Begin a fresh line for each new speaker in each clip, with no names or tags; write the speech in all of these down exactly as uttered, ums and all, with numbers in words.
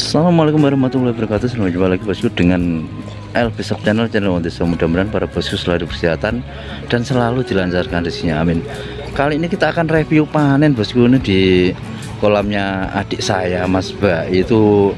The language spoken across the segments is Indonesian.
Assalamualaikum warahmatullahi wabarakatuh. Selamat jumpa lagi bosku dengan L B Shop Channel channel Desa. Mudah-mudahan para bosku selalu kesehatan dan selalu dilancarkan rezekinya, amin. Kali ini kita akan review panen bosku, ini di kolamnya adik saya Mas Ba. Itu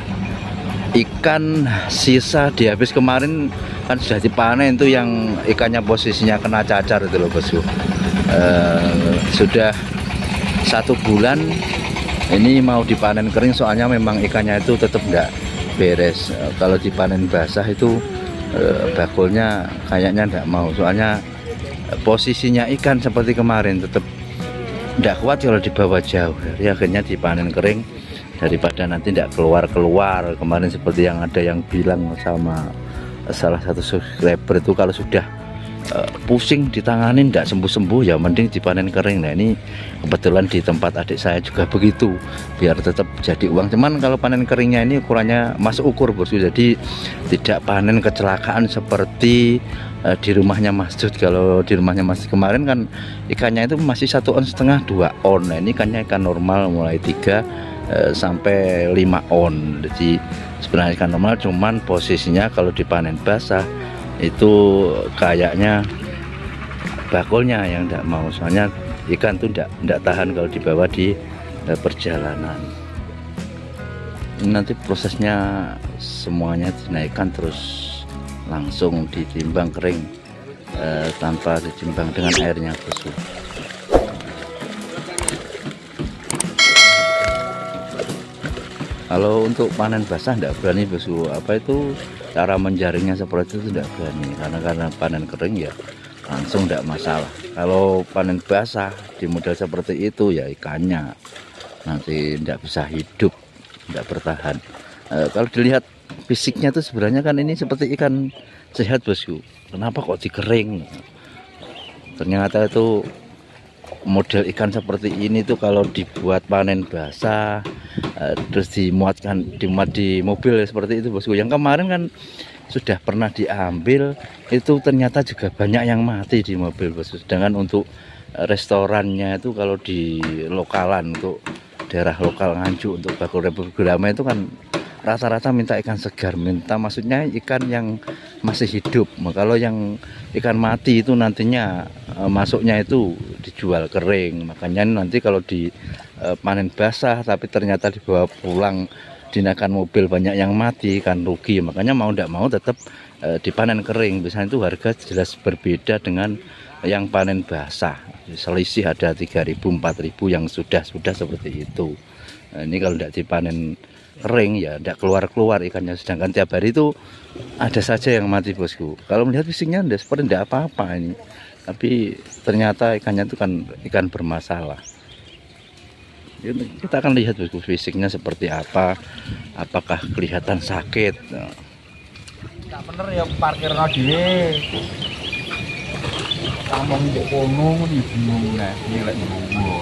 ikan sisa di habis kemarin kan sudah dipanen, itu yang ikannya posisinya kena cacar itu loh bosku. Uh, sudah satu bulan ini mau dipanen kering, soalnya memang ikannya itu tetap enggak beres. Kalau dipanen basah itu eh, bakulnya kayaknya enggak mau, soalnya posisinya ikan seperti kemarin tetap enggak kuat kalau dibawa jauh. Jadi akhirnya dipanen kering daripada nanti enggak keluar-keluar. Kemarin seperti yang ada yang bilang sama salah satu subscriber itu, kalau sudah Uh, pusing ditanganin tidak sembuh-sembuh ya mending dipanen kering. Nah ini kebetulan di tempat adik saya juga begitu, biar tetap jadi uang. Cuman kalau panen keringnya ini ukurannya masuk ukur bosku, jadi tidak panen kecelakaan seperti uh, di rumahnya Mas Jud. Kalau di rumahnya Mas kemarin kan ikannya itu masih satu on setengah dua on. Nah ini ikannya ikan normal mulai tiga uh, sampai lima on. Jadi sebenarnya ikan normal, cuman posisinya kalau dipanen basah itu kayaknya bakulnya yang tidak mau, soalnya ikan tuh tidak tidak tahan kalau dibawa di eh, perjalanan. Nanti prosesnya semuanya dinaikkan terus langsung ditimbang kering eh, tanpa ditimbang dengan airnya bosku. Kalau untuk panen basah tidak berani bosku, apa itu cara menjaringnya seperti itu tidak berani, karena karena panen kering ya langsung tidak masalah. Kalau panen basah di model seperti itu ya ikannya nanti tidak bisa hidup, tidak bertahan. E, kalau dilihat fisiknya tuh sebenarnya kan ini seperti ikan sehat bosku, kenapa kok dikering? Ternyata itu model ikan seperti ini tuh kalau dibuat panen basah uh, terus dimuatkan dimuat di mobil ya, seperti itu bosku. Yang kemarin kan sudah pernah diambil, itu ternyata juga banyak yang mati di mobil bosku. Sedangkan untuk restorannya itu kalau di lokalan, untuk daerah lokal Nganjuk, untuk bakul Republik Gulama itu kan rata-rata minta ikan segar, minta maksudnya ikan yang masih hidup. Kalau yang ikan mati itu nantinya e, masuknya itu dijual kering. Makanya nanti kalau di e, panen basah tapi ternyata dibawa pulang dinaikkan mobil banyak yang mati kan rugi. Makanya mau tidak mau tetap e, dipanen kering. Biasanya itu harga jelas berbeda dengan yang panen basah. Selisih ada tiga ribu empat ribu yang sudah-sudah seperti itu. Nah, ini kalau tidak dipanen kering ya tidak keluar-keluar ikannya, sedangkan tiap hari itu ada saja yang mati bosku. Kalau melihat fisiknya tidak seperti tidak apa-apa ini, tapi ternyata ikannya itu kan ikan bermasalah. Kita akan lihat bosku fisiknya seperti apa, apakah kelihatan sakit.
Tak bener ya parkir dhewe. Tamong ndek kono iki bingung nek nilai ngono.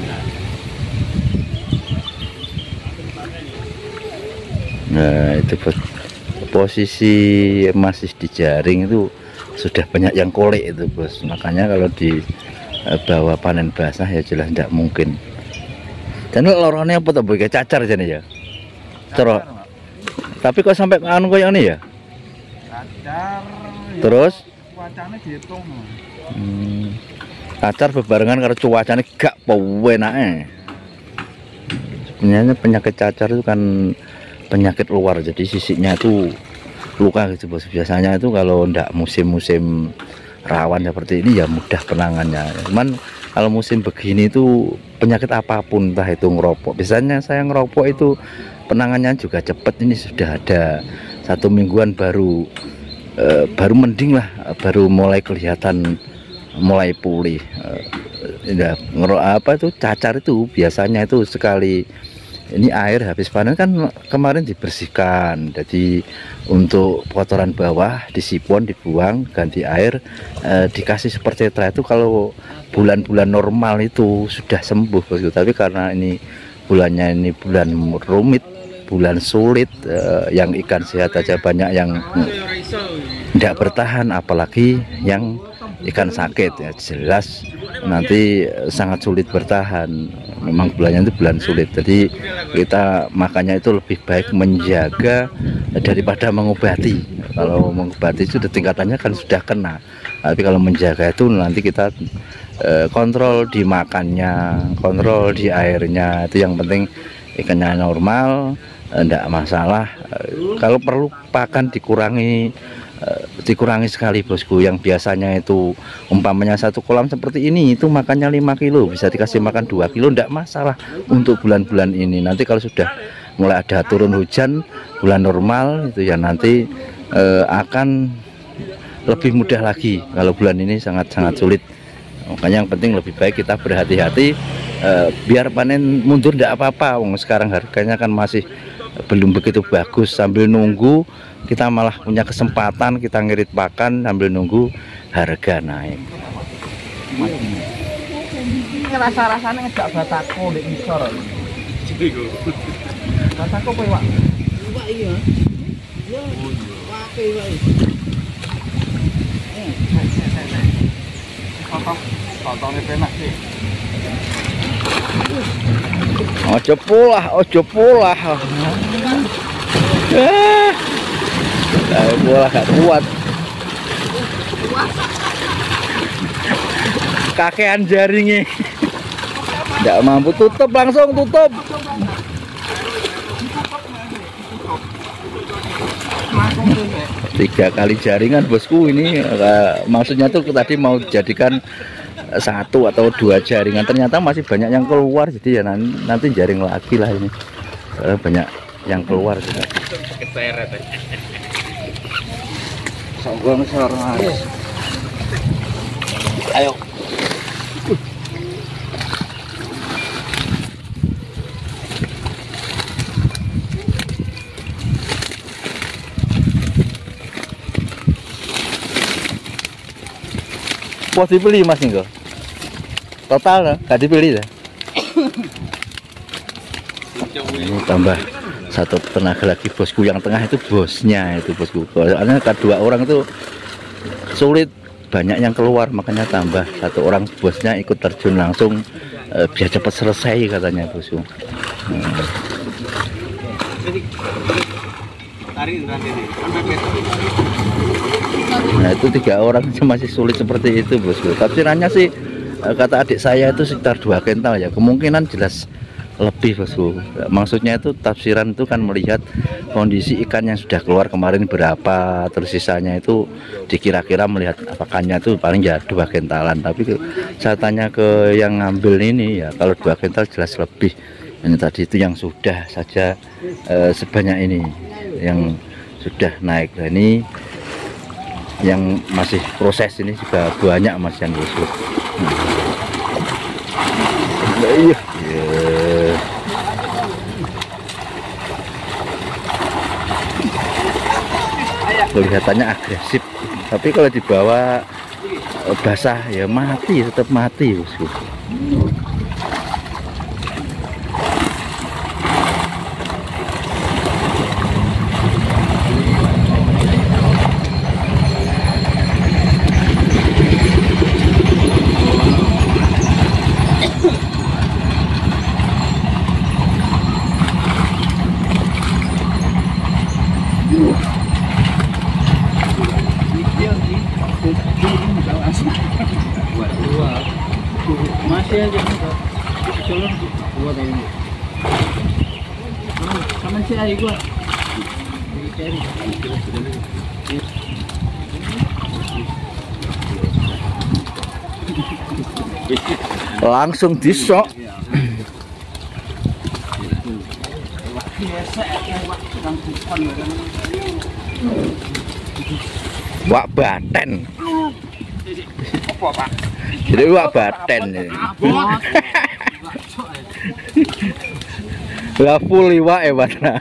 Nah itu posisi masih di jaring itu sudah banyak yang kolek itu bos. Makanya kalau di bawah panen basah ya jelas tidak mungkin. Dan lorone apa tuh kayak cacar jadi ya. Terus tapi kok sampai anu kayak ini ya?
Cacar.
Terus
cuacanya dihitung.
Hmm, cacar bebarengan karena cuacanya gak pewenake. Sebenarnya penyakit cacar itu kan penyakit luar, jadi sisiknya itu luka gitu bos. Biasanya itu kalau ndak musim-musim rawan seperti ini ya mudah penangannya. Cuman kalau musim begini itu penyakit apapun, entah itu ngerokok, biasanya saya ngerokok itu penangannya juga cepat. Ini sudah ada satu mingguan baru eh, baru mending lah, baru mulai kelihatan mulai pulih. Eh, ya, ngerok apa itu cacar itu biasanya itu sekali ini air habis panen kan kemarin dibersihkan, jadi untuk kotoran bawah disipon, dibuang, ganti air, eh, dikasih seperti itu. Kalau bulan-bulan normal itu sudah sembuh bosku, tapi karena ini bulannya ini bulan rumit, bulan sulit, eh, yang ikan sehat aja banyak yang tidak bertahan, apalagi yang ikan sakit ya jelas nanti sangat sulit bertahan. memang bulannya itu bulan sulit, jadi kita makanya itu lebih baik menjaga daripada mengobati. Kalau mengobati itu tingkatannya kan sudah kena, tapi kalau menjaga itu nanti kita eh, kontrol di makannya, kontrol di airnya, itu yang penting ikannya normal, enggak masalah. Kalau perlu pakan dikurangi, dikurangi sekali bosku. Yang biasanya itu umpamanya satu kolam seperti ini itu makannya lima kilo, bisa dikasih makan dua kilo, enggak masalah untuk bulan-bulan ini. Nanti kalau sudah mulai ada turun hujan, bulan normal itu ya nanti eh, akan lebih mudah lagi. Kalau bulan ini sangat-sangat sulit, makanya yang penting lebih baik kita berhati-hati, eh, biar panen mundur enggak apa-apa. Sekarang harganya kan masih belum begitu bagus, sambil nunggu kita malah punya kesempatan kita ngirit pakan sambil nunggu harga naik.
Ini rasa-rasanya nggak batako di isor. Batako apa Pak? Pak iya. Ya, pakai Pak. Potong, potongnya penak sih.
Ojo polah, ojo polah. Eh, polah gak kuat. Kakean jaringnya. Tidak mampu, tutup langsung, tutup. Tiga kali jaringan bosku ini. Maksudnya tuh tadi mau jadikan satu atau dua jaringan, ternyata masih banyak yang keluar, jadi ya nanti, nanti jaring lagi lah ini. Karena banyak yang keluar juga. Songgong sorong. Ayo. Wah, dibeli Mas nih kok. Total nggak dibeli ya? Ini tambah satu tenaga lagi bosku, yang tengah itu bosnya itu bosku. Soalnya kedua orang itu sulit, banyak yang keluar, makanya tambah satu orang bosnya ikut terjun langsung, eh, biar cepat selesai katanya bosku. Hmm. Nah itu tiga orang masih sulit seperti itu bosku. Tafsirannya sih kata adik saya itu sekitar dua kental ya, kemungkinan jelas lebih bosku. Maksudnya itu tafsiran itu kan melihat kondisi ikan yang sudah keluar kemarin berapa, terus sisanya itu dikira-kira melihat apakannya itu paling ya dua kentalan. Tapi saya tanya ke yang ngambil ini ya, kalau dua kental jelas lebih. Ini tadi itu yang sudah saja eh, sebanyak ini yang sudah naik. Nah ini yang masih proses ini juga banyak mas yang bosku. Nah, iya. Yeah. Kelihatannya agresif, tapi kalau dibawa basah ya mati, tetap mati bosku.
Masih aja colon gua tadi ini. Sama si ayi gua.
Langsung disok. Wak baten.
Apa Pak?
Jadi wak baten ini. Lah full iwak ya bateran.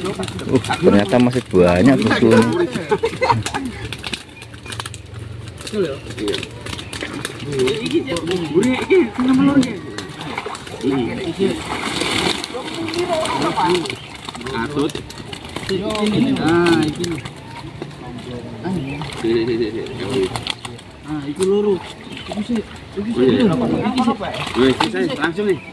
Uh, ternyata masih banyak bosku.
betul ya.
Iya.
Iki
Gurih iki tengah melor iki.
iki.
Atut.
Ini nah iki. Ah, iku loro. Iku sih. Iku sih. Iki sih, Pak.
Wes, saya langsung nih.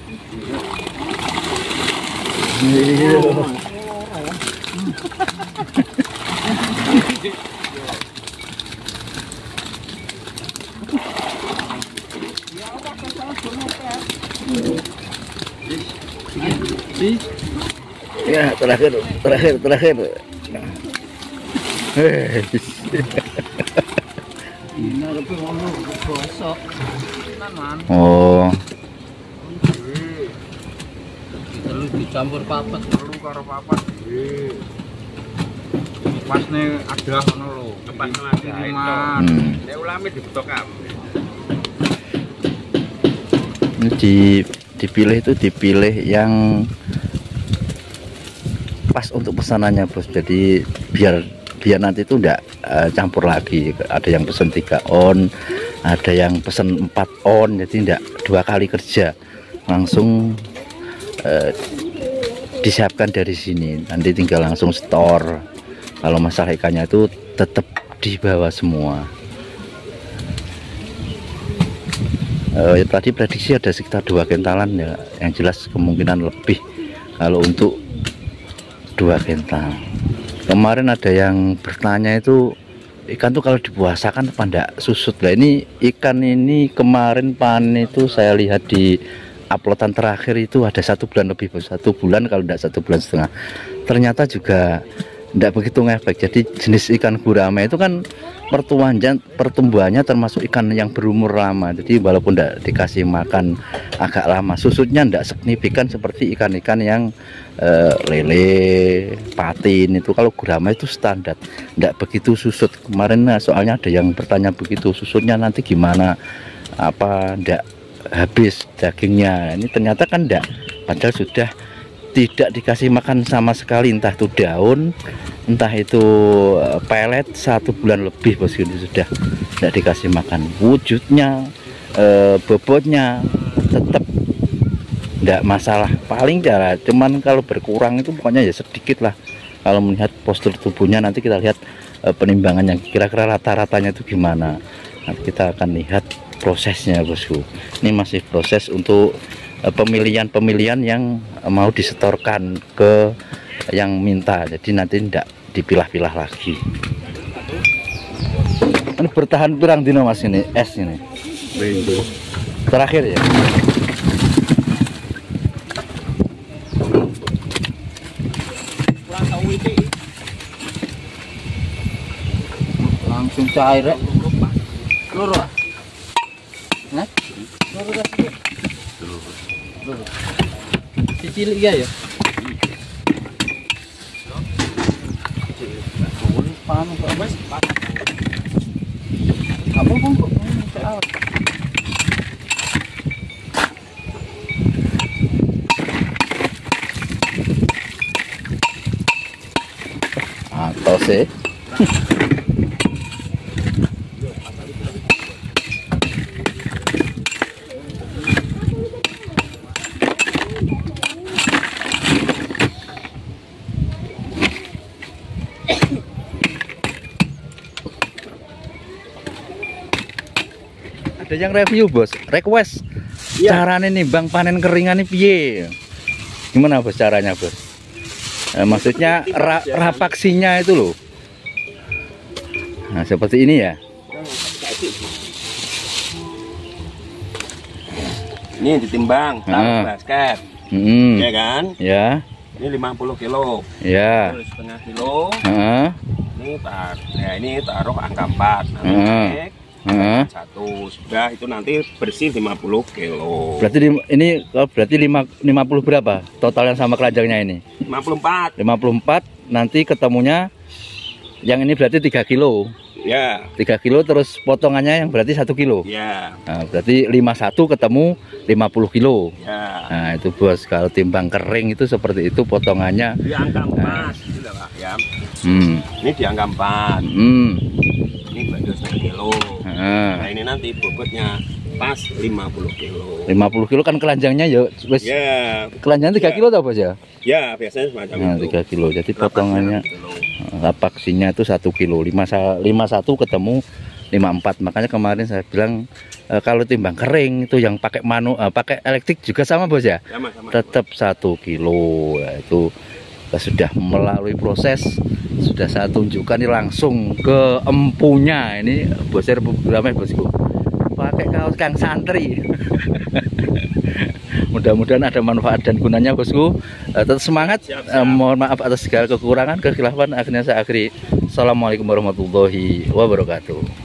Ya, terakhir, terakhir, terakhir. Eh,
Ini tapi ngono gosok. Tenan,
oh,
Terus dicampur papat.
Perlu karo papat. Pas nih ada ngono lho. Pas ada itu.
hmm.
Nek ulame dibetok kabeh.
Ini di, dipilih itu dipilih yang pas untuk pesanannya bos. Jadi biar biar nanti itu enggak uh, campur lagi. Ada yang pesen tiga on, ada yang pesen empat on, jadi enggak dua kali kerja, langsung uh, disiapkan dari sini. Nanti tinggal langsung store. Kalau masalah ikannya itu tetap dibawa semua. Uh, ya, tadi prediksi ada sekitar dua kentalan ya, yang jelas kemungkinan lebih kalau untuk dua kental. Kemarin ada yang bertanya itu ikan tuh kalau dipuasakan apa enggak susut lah. Ini ikan ini kemarin panen itu saya lihat di uploadan terakhir itu ada satu bulan lebih, satu bulan kalau enggak satu bulan setengah. Ternyata juga enggak begitu ngefek. Jadi jenis ikan gurame itu kan pertumbuhannya pertumbuhannya termasuk ikan yang berumur lama. Jadi walaupun enggak dikasih makan agak lama, susutnya enggak signifikan seperti ikan-ikan yang uh, lele, patin itu. Kalau gurame itu standar, enggak begitu susut. Kemarin soalnya ada yang bertanya begitu, susutnya nanti gimana? Apa enggak habis dagingnya? Ini ternyata kan enggak, padahal sudah tidak dikasih makan sama sekali, entah itu daun, entah itu pelet, satu bulan lebih bos, ini sudah tidak dikasih makan. Wujudnya, e, bobotnya tetap tidak masalah, paling cara cuman kalau berkurang itu pokoknya ya sedikit lah. Kalau melihat postur tubuhnya nanti kita lihat e, penimbangannya kira-kira rata-ratanya itu gimana. Nanti kita akan lihat prosesnya bosku. Ini masih proses untuk pemilihan-pemilihan yang mau disetorkan ke yang minta, jadi nanti tidak dipilah-pilah lagi. Ini bertahan pirang dino mas ini es ini terakhir ya.
Langsung cair rek. Loro. Nah. Loro kasih. Cilik ya ya. Panu kok Mas. Apa kok kok
atau sih ada yang review bos, request ya. Caranya nih bang panen keringan nih piye, gimana bos caranya bos? Eh, maksudnya ra, rapaksinya itu loh. Nah seperti ini ya.
Ini ditimbang taruh basket,
hmm.
ya kan?
Ya.
Ini lima puluh kilo.
Ya.
Terus setengah kilo.
Uh.
Ini tar, ya ini taruh angka empat. Nanti
Uh.
naik.
Uh.
Satu sudah itu nanti bersih lima puluh kilo.
Berarti ini berarti lima puluh berapa total yang sama keranjangnya ini?
lima puluh empat.
lima puluh empat nanti ketemunya yang ini berarti tiga kilo.
Ya.
tiga kilo terus potongannya yang berarti satu kilo.
Ya.
Nah, berarti lima puluh satu ketemu lima puluh kilo.
Ya.
Nah, itu bos kalau timbang kering itu seperti itu potongannya.
Di angka empat, nah. Gitu lah, Pak, ya.
Hmm.
Ini di angka empat.
Hmm.
Ini bandul setengah kilo.
Nah,
Nah ini nanti bobotnya pas lima puluh kilo.
lima puluh kilo kan kelanjangnya ya wis.
Ya,
Kelanjang tiga
Ya.
kilo tau Bos ya?
ya biasanya semacam
Nah,
itu.
tiga kilo. Jadi
Lapaknya
potongannya
enam kilo.
lapaksinya itu satu kilo. lima lima satu ketemu lima empat. Makanya kemarin saya bilang e, kalau timbang kering itu yang pakai manu eh, pakai elektrik juga sama Bos ya?
Sama, sama.
Tetap satu kilo. Ya, itu kita sudah melalui proses, sudah saya tunjukkan ini langsung ke empunya. Ini bosnya ramai bosku, pakai kaos kang santri. Mudah-mudahan ada manfaat dan gunanya bosku. Eh, tetap semangat.
Siap, siap.
Eh, mohon maaf atas segala kekurangan kekhilafan. Akhirnya saya akhiri. Assalamualaikum warahmatullahi wabarakatuh.